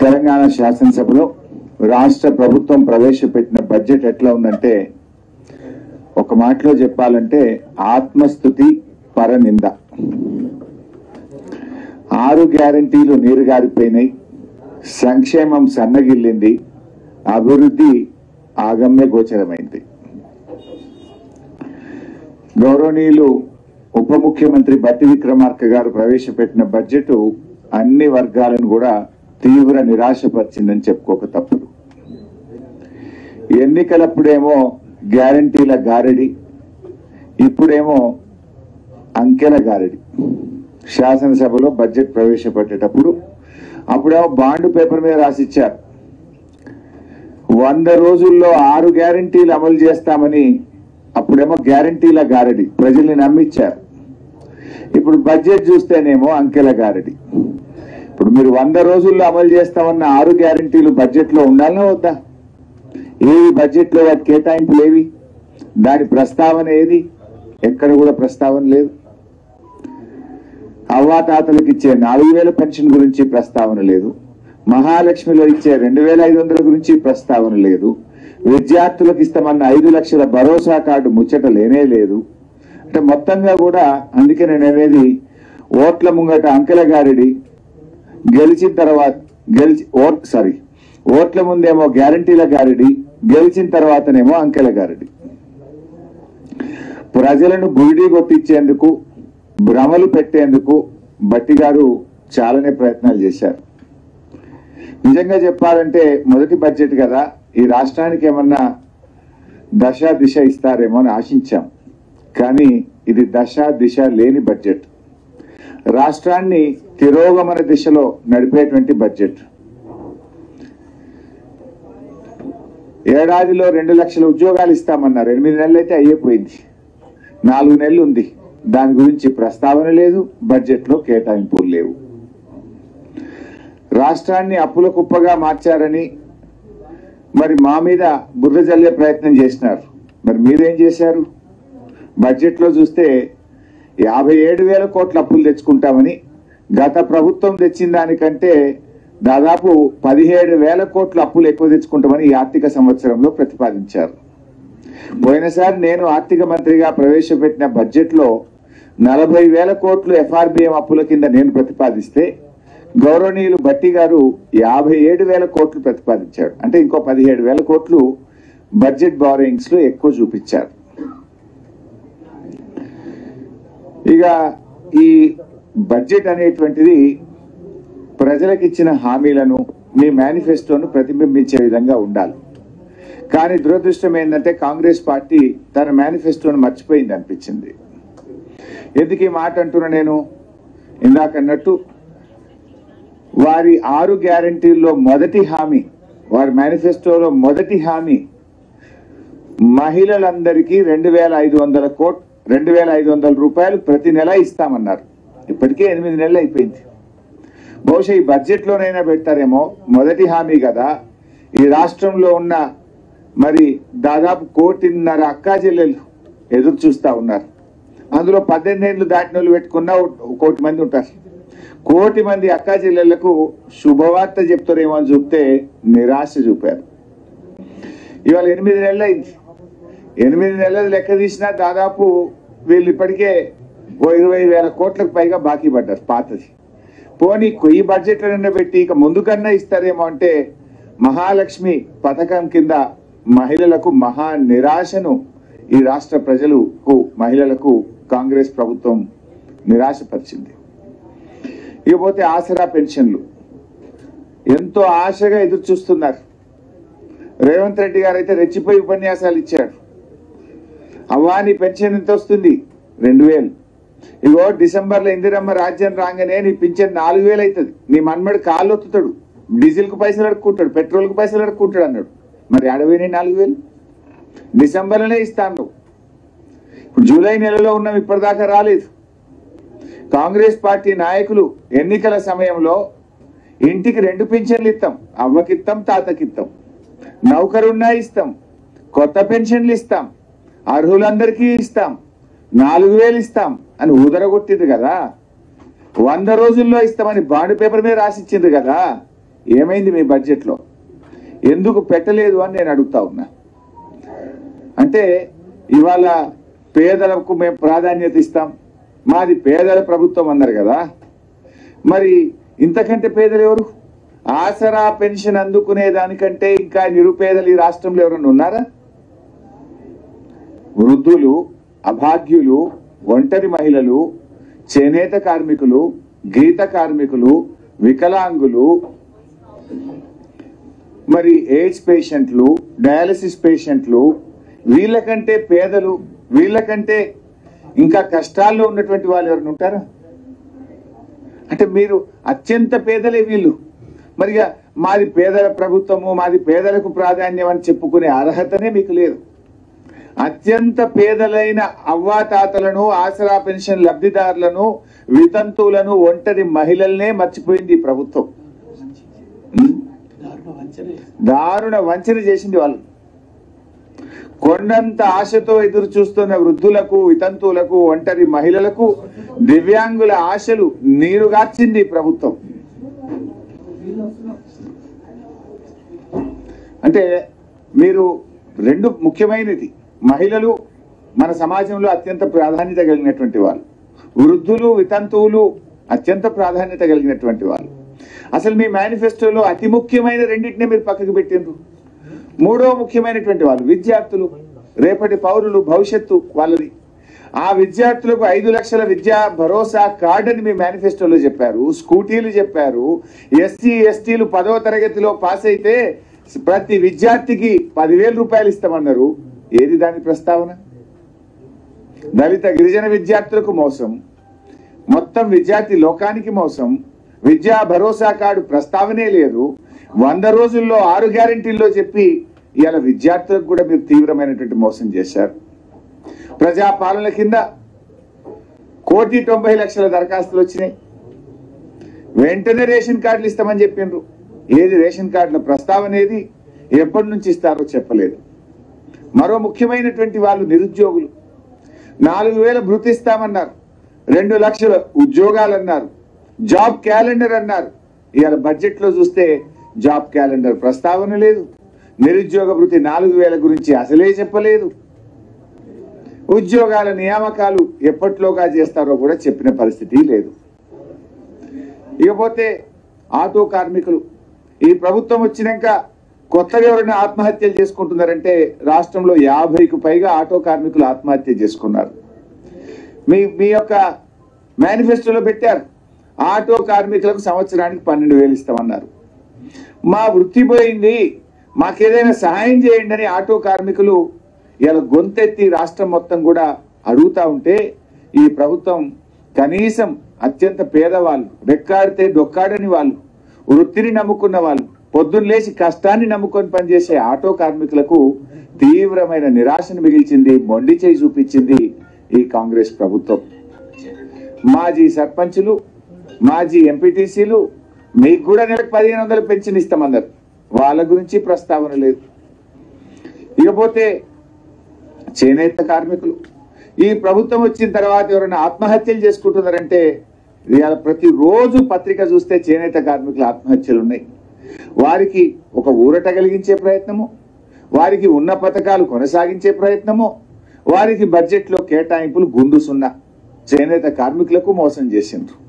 తెలంగాణ శాసనసభలో రాష్ట్ర ప్రభుత్వం ప్రవేశపెట్టిన బడ్జెట్ ఎట్లా ఉందంటే ఒక మాటలో చెప్పాలంటే ఆత్మస్తుతి పరనింద. 6 గ్యారెంటీలు నీరుగారిపోయినాయి, సంక్షేమం సన్నగిల్లింది, అభివృద్ధి ఆగమ్య గోచరమైంది. గౌరవనీయులు ఉప ముఖ్యమంత్రి బట్టి విక్రమార్క గారు ప్రవేశపెట్టిన బడ్జెట్ అన్ని వర్గాలను కూడా తీవ్ర నిరాశపరిచిందని చెప్పుకోక తప్పదు. ఎన్నికలప్పుడేమో గ్యారంటీల గారడి, ఇప్పుడేమో అంకెల గారడి. శాసనసభలో బడ్జెట్ ప్రవేశపెట్టేటప్పుడు అప్పుడేమో బాండ్ పేపర్ మీద రాసిచ్చారు 100 రోజుల్లో 6 గ్యారంటీలు అమలు చేస్తామని. అప్పుడేమో గ్యారంటీల గారడి, ప్రజల్ని నమ్మించారు. ఇప్పుడు బడ్జెట్ చూస్తేనేమో అంకెల గారడి. ఇప్పుడు మీరు 100 రోజుల్లో అమలు చేస్తామన్న 6 గ్యారంటీలు బడ్జెట్ లో ఉండాలనా వద్దా? ఏవి బడ్జెట్ లో వాటి కేటాయింపులు ఏవి? దాని ప్రస్తావన ఏది? ఎక్కడ కూడా ప్రస్తావన లేదు. అవ్వాతాతలకు ఇచ్చే 4000 పెన్షన్ గురించి ప్రస్తావన లేదు. మహాలక్ష్మిలో ఇచ్చే 2500 గురించి ప్రస్తావన లేదు. విద్యార్థులకు ఇస్తామన్న 5 లక్షల భరోసా కార్డు ముచ్చట లేనే లేదు. అంటే మొత్తంగా కూడా అందుకే నేను అనేది ఓట్ల ముంగట అంకెల గారిడి, గెలిచిన తర్వాత ఓట్ల ముందేమో గ్యారంటీల గారిడి, గెలిచిన తర్వాతనేమో అంకెల గారిడి. ప్రజలను గురిడి కొట్టించేందుకు, భ్రమలు పెట్టేందుకు బట్టి గారు చాలానే ప్రయత్నాలు చేశారు. నిజంగా చెప్పాలంటే మొదటి బడ్జెట్ కదా, ఈ రాష్ట్రానికి ఏమన్నా దశ దిశ ఇస్తారేమో అని ఆశించాం. కానీ ఇది దశ దిశ లేని బడ్జెట్. రాష్ట్రాన్ని తిరోగమన దిశలో నడిపేటువంటి బడ్జెట్. ఏడాదిలో 2 లక్షల ఉద్యోగాలు ఇస్తామన్నారు. 8 నెలలు అయితే అయ్యిపోయింది, 4 నెలలు ఉంది. దాని గురించి ప్రస్తావన లేదు, బడ్జెట్ లో కేటాయింపులు లేవు. రాష్ట్రాన్ని అప్పుల కుప్పగా మార్చారని మరి మా మీద బుర్ర జల్లే ప్రయత్నం చేసినారు. మరి మీరేం చేశారు? బడ్జెట్ లో చూస్తే 57,000 కోట్ల అప్పులు తెచ్చుకుంటామని, గత ప్రభుత్వం తెచ్చిన దానికంటే దాదాపు 17,000 కోట్ల అప్పులు ఎక్కువ తెచ్చుకుంటామని ఈ ఆర్థిక సంవత్సరంలో ప్రతిపాదించారు. పోయినసారి నేను ఆర్థిక మంత్రిగా ప్రవేశపెట్టిన బడ్జెట్ లో 40,000 కోట్లు ఎఫ్ఆర్బిఎం అప్పుల కింద నేను ప్రతిపాదిస్తే గౌరవనీయులు బట్టి గారు 57,000 కోట్లు ప్రతిపాదించాడు. అంటే ఇంకో 17,000 కోట్లు బడ్జెట్ బారోయింగ్స్ లో ఎక్కువ చూపించారు. ఇక ఈ బడ్జెట్ అనేటువంటిది ప్రజలకు ఇచ్చిన హామీలను, మీ మేనిఫెస్టోను ప్రతిబింబించే విధంగా ఉండాలి. కానీ దురదృష్టం ఏంటంటే కాంగ్రెస్ పార్టీ తన మేనిఫెస్టోను మర్చిపోయింది అనిపించింది. ఎందుకు ఈ మాట అంటున్నా నేను? ఇందాక అన్నట్టు వారి 6 గ్యారంటీల్లో మొదటి హామీ, వారి మేనిఫెస్టోలో మొదటి హామీ మహిళలందరికీ 2,500 రూపాయలు ప్రతి నెల ఇస్తామన్నారు. ఇప్పటికే 8 నెలలు అయిపోయింది. బహుశా ఈ బడ్జెట్ లోనైనా పెడతారేమో. మొదటి హామీ కదా. ఈ రాష్ట్రంలో ఉన్న మరి దాదాపు 1.5 అక్కా చెల్లెలు ఎదురు చూస్తా ఉన్నారు. అందులో 18 ఏళ్ళు దాటిన వాళ్ళు పెట్టుకున్న 1 కోటి మంది ఉంటారు. 1 కోటి మంది అక్కా చెల్లెళ్లకు శుభవార్త చెప్తారేమో అని చూస్తే నిరాశ చూపారు. ఇవాళ 8 నెలలు అయింది. 8 నెలలు లెక్క తీసినా దాదాపు వీళ్ళు ఇప్పటికే 20,000 కోట్లకు పైగా బాకీ పడ్డారు పాతది. పోనీ ఈ బడ్జెట్లన్నా పెట్టి ఇక ముందుకన్నా ఇస్తారేమో అంటే మహాలక్ష్మి పథకం కింద మహిళలకు మహా నిరాశను ఈ రాష్ట్ర ప్రజలకు, మహిళలకు కాంగ్రెస్ ప్రభుత్వం నిరాశపరిచింది. ఇకపోతే ఆసరా పెన్షన్లు ఎంతో ఆశగా ఎదురు చూస్తున్నారు. రేవంత్ రెడ్డి గారు అయితే రెచ్చిపోయి ఉపన్యాసాలు ఇచ్చాడు. అవ్వా నీ పెన్షన్ ఎంత వస్తుంది? 2,000. ఇగో డిసెంబర్లో ఇందిరమ్మ రాజ్యం రాగానే నీ పింఛన్ 4,000 అవుతుంది. నీ మన్మడు కాళ్ళు ఒత్తుతాడు, డీజిల్ కు పైసలు అడుక్కుంటాడు, పెట్రోల్ కు పైసలు అడుక్కుంటాడు అన్నాడు. మరి అడవిని 4,000 డిసెంబర్లోనే ఇస్తాను. ఇప్పుడు జూలై నెలలో ఉన్నాం, ఇప్పటిదాకా రాలేదు. కాంగ్రెస్ పార్టీ నాయకులు ఎన్నికల సమయంలో ఇంటికి 2 పింఛన్లు ఇస్తాం, అవ్వకిస్తాం, తాతకిస్తాం, నౌకరున్నా ఇస్తాం, కొత్త పెన్షన్లు ఇస్తాం, అర్హులందరికీ ఇస్తాం, 4,000 ఇస్తాం అని ఊదరగొట్టింది కదా. 100 రోజుల్లో ఇస్తామని బాండ్ పేపర్ మీద రాసిచ్చింది కదా. ఏమైంది మీ బడ్జెట్లో, ఎందుకు పెట్టలేదు అని నేను అడుగుతా ఉన్నా. అంటే ఇవాళ పేదలకు మేము ప్రాధాన్యత ఇస్తాం, మాది పేదల ప్రభుత్వం అన్నారు కదా, మరి ఇంతకంటే పేదలు ఎవరు? ఆసరా పెన్షన్ అందుకునే దానికంటే ఇంకా నిరుపేదలు ఈ రాష్ట్రంలో ఎవరైనా ఉన్నారా? వృద్ధులు, అభాగ్యులు, ఒంటరి మహిళలు, చేనేత కార్మికులు, గీత కార్మికులు, వికలాంగులు, మరి ఎయిడ్స్ పేషెంట్లు, డయాలసిస్ పేషెంట్లు, వీళ్ళకంటే పేదలు, వీళ్ళకంటే ఇంకా కష్టాల్లో ఉన్నటువంటి వాళ్ళు ఎవరైనా ఉంటారా? అంటే మీరు అత్యంత పేదలే వీళ్ళు. మరిగా మాది పేదల ప్రభుత్వము, మాది పేదలకు ప్రాధాన్యం అని చెప్పుకునే అర్హతనే మీకు లేదు. అత్యంత పేదలైన అవ్వాతాతలను, ఆసరా పెన్షన్ లబ్ధిదారులను, వితంతువులను, ఒంటరి మహిళలనే మర్చిపోయింది ఈ ప్రభుత్వం. దారుణ వంచన చేసింది వాళ్ళు. కొండంత ఆశతో ఎదురు చూస్తున్న వృద్ధులకు, వితంతువులకు, ఒంటరి మహిళలకు, దివ్యాంగుల ఆశలు నీరుగార్చింది ప్రభుత్వం. అంటే మీరు రెండు ముఖ్యమైనది, మహిళలు మన సమాజంలో అత్యంత ప్రాధాన్యత కలిగినటువంటి వాళ్ళు, వృద్ధులు, వితంతువులు అత్యంత ప్రాధాన్యత కలిగినటువంటి వాళ్ళు. అసలు మీ మేనిఫెస్టోలో అతి ముఖ్యమైన రెండింటినే మీరు పక్కకు పెట్టిండ్రు. మూడో ముఖ్యమైనటువంటి వాళ్ళు విద్యార్థులు, రేపటి పౌరులు, భవిష్యత్తు వాళ్ళది. ఆ విద్యార్థులకు 5 లక్షల విద్యా భరోసా కార్డు అని మీ మేనిఫెస్టోలో చెప్పారు, స్కూటీలు చెప్పారు. ఎస్సీ ఎస్టీలు 10వ తరగతిలో పాస్ అయితే ప్రతి విద్యార్థికి 10,000 రూపాయలు ఇస్తామన్నారు. ఏది దాని ప్రస్తావన? దళిత గిరిజన విద్యార్థులకు మోసం, మొత్తం విద్యార్థి లోకానికి మోసం. విద్యా భరోసా కార్డు ప్రస్తావనే లేదు. 100 రోజుల్లో 6 గ్యారెంటీల్లో చెప్పి ఇవాళ విద్యార్థులకు కూడా మీరు తీవ్రమైనటువంటి మోసం చేశారు. ప్రజాపాలన కింద 1,90,00,000 దరఖాస్తులు వచ్చినాయి. వెంటనే రేషన్ కార్డులు ఇస్తామని చెప్పిండ్రు. ఏది రేషన్ కార్డుల ప్రస్తావన ఏది? ఎప్పటి నుంచి ఇస్తారో చెప్పలేదు. మరో ముఖ్యమైనటువంటి వాళ్ళు నిరుద్యోగులు. 4,000 భృతి ఇస్తామన్నారు, 2 లక్షల ఉద్యోగాలు అన్నారు, జాబ్ క్యాలెండర్ అన్నారు. ఇవాళ బడ్జెట్ లో చూస్తే జాబ్ క్యాలెండర్ ప్రస్తావన లేదు. నిరుద్యోగ భృతి 4,000 గురించి అసలే చెప్పలేదు. ఉద్యోగాల నియామకాలు ఎప్పట్లోగా చేస్తారో కూడా చెప్పిన పరిస్థితి లేదు. ఇకపోతే ఆటో కార్మికులు, ఈ ప్రభుత్వం వచ్చినాక కొత్తగా ఎవరైనా ఆత్మహత్యలు చేసుకుంటున్నారంటే రాష్ట్రంలో 50కు పైగా ఆటో కార్మికులు ఆత్మహత్య చేసుకున్నారు. మీ యొక్క మేనిఫెస్టోలో పెట్టారు, ఆటో కార్మికులకు సంవత్సరానికి 12,000 ఇస్తామన్నారు. మా వృత్తి పోయింది, మాకేదైనా సహాయం చేయండి అని ఆటో కార్మికులు ఇలా గొంతెత్తి రాష్ట్రం మొత్తం కూడా అడుగుతా ఉంటే ఈ ప్రభుత్వం కనీసం అత్యంత పేదవాళ్ళు, రెక్కాడితే డొక్కాడని వాళ్ళు, వృత్తిని నమ్ముకున్న వాళ్ళు, పొద్దున్న లేచి కష్టాన్ని నమ్ముకొని పనిచేసే ఆటో కార్మికులకు తీవ్రమైన నిరాశను మిగిల్చింది, మొండి చేయి చూపించింది ఈ కాంగ్రెస్ ప్రభుత్వం. మాజీ సర్పంచులు, మాజీ ఎంపీటీసీలు మీకు కూడా నెలకు 1,500 పెన్షన్ ఇస్తామన్నారు. వాళ్ళ గురించి ప్రస్తావన లేదు. ఇకపోతే చేనేత కార్మికులు, ఈ ప్రభుత్వం వచ్చిన తర్వాత ఎవరైనా ఆత్మహత్యలు చేసుకుంటున్నారంటే ఇవాళ ప్రతిరోజు పత్రిక చూస్తే చేనేత కార్మికుల ఆత్మహత్యలు ఉన్నాయి. వారికి ఒక ఊరట కలిగించే ప్రయత్నము, వారికి ఉన్న పథకాలు కొనసాగించే ప్రయత్నము, వారికి బడ్జెట్లో కేటాయింపులు గుండు సున్నా చేనేత కార్మికులకు మోసం చేసిండ్రు.